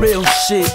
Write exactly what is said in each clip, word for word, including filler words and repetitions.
real shit.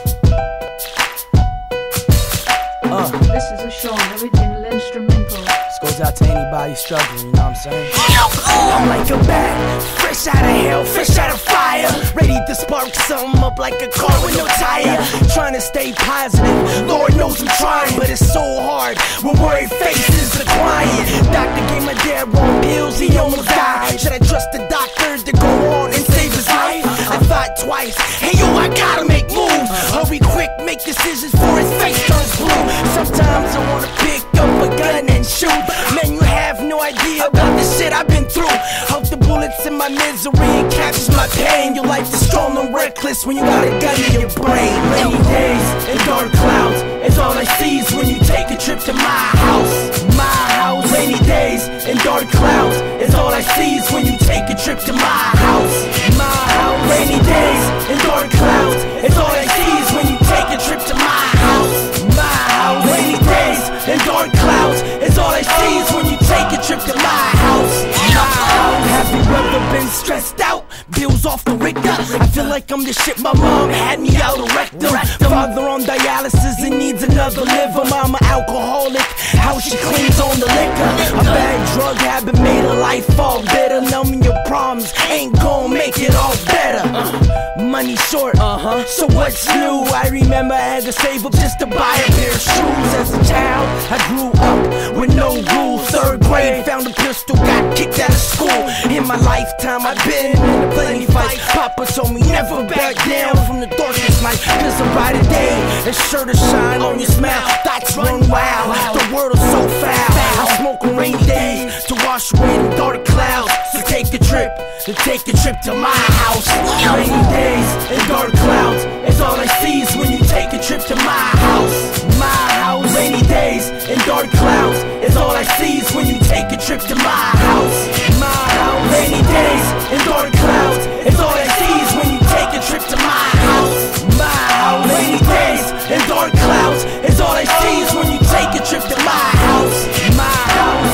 Uh. This is a Sean original instrumental. This goes out to anybody struggling, you know what I'm saying? I'm like a bat, fresh out of hell, fresh out of fire, ready to spark something up like a car with no tire. Trying to stay positive, Lord knows I'm trying, but it's so hard when worried faces are quiet. Doctor gave my dad wrong pills, he almost died. Should I trust the doctor to go on and save his life? I thought twice, hey yo, I gotta make moves. Hurry quick, make decisions before his face turns blue. Sometimes I wanna pick up a gun and shoot. Man, you have no idea about the shit I've been through. Hope the bullets in my misery captures my pain. Your life is strong and reckless when you got a gun in your brain. Rainy days and dark clouds, it's all I see is when you take a trip to my house. My house. Rainy days and dark clouds, it's all I see is when you take a trip to my house. My house. Rainy days and dark clouds, it's all I see is when you take a trip to my house. My house. Rainy days and dark clouds, it's all I see is when you take a trip to my house. My house. Have you ever been stressed out? Bills off the Richter. I feel like I'm the shit my mom had me out of rectum. Father on dialysis and needs another liver. Mama alcoholic, how she cleans on the liquor. A bad drug habit made her life all bitter. Numbing your problems ain't gon' make it all better. uh, Money short, uh-huh, so what's new? I remember I had to save up just to buy a pair of shoes. As a child, I grew up with no rules. Third grade, found a pistol, got kicked out of school. In my lifetime, I've been in plenty fights. Papa told me never back down from the darkest night. Cause a brighter day is sure to shine on your smile. Thoughts run wild, the world is so foul. I smoke on rainy days to wash away the dark clouds. So take a trip, to take a trip to my house. Rainy days and dark clouds, it's all I see is when you take a trip to my house. My house. Rainy days and dark clouds, it's all I see is when you take a trip to my house. My house. Rainy days and dark clouds, it's all I see is when you take a trip to my house. My house. Rainy days and dark clouds, it's all I see is when you take a trip to my house. My house.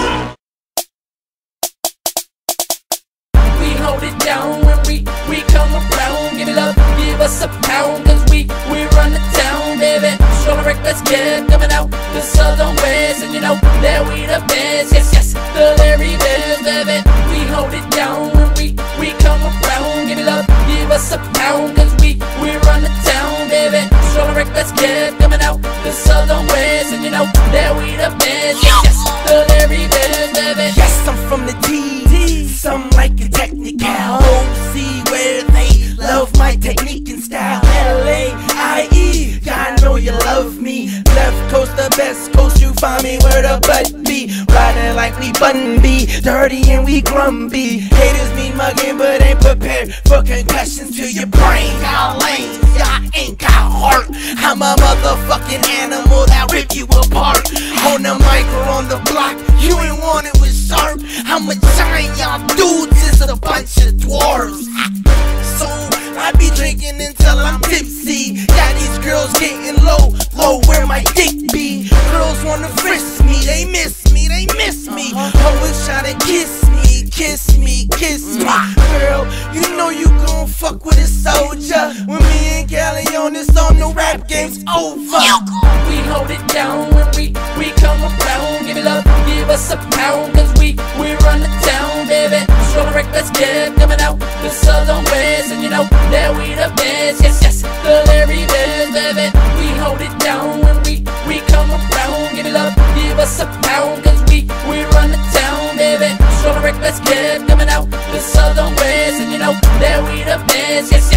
We hold it down when we, we come around. Give it up, give us a pound, cause we, we run the town, baby. Strong and reckless kid coming out the southern west, and you know that we the best. Yes, yes, the Larry Bears, baby. We hold it down when we, we come around. Give it up, give us a pound, cause we, we run the town, baby. Strong and reckless kid coming out the southern west, and you know that we the best. Yes, yes, the Larry Bears, baby. Yes, I'm from the T, some like a technical. See where they love my technique and style. L A I E, I know you love me. Left coast, the best coast, you find me where the butt be. Riding like we button be, dirty and we grumpy. Haters mean mugging but ain't prepared for concussions to your brain. Got lanes, y'all ain't got heart. I'm a motherfucking animal that rip you apart. On the mic or on the block, you ain't want it with sharp. I'm a giant, y'all dudes is a bunch of dwarves. So I be drinking until I'm tipsy. Got these girls getting low, low where my dick be. Girls wanna frisk me, they miss me, they miss me. Always try to kiss me, kiss me, kiss me. Girl, you know you gon' fuck with a soldier. When me and Cali on this song, the rap game's over. We hold it down when we, we come around. Give it up, give us a pound, cause we, we run the town, baby. Strong and reckless kid coming out the southern west, and you know that we the best. Yes, yes, the Larry Bears, baby. We hold it down when we, we come around. Give it up, give us a pound, cause we, we run the town, baby. Strong and reckless kid coming out the southern west, and you know that we the best. Yes, yes.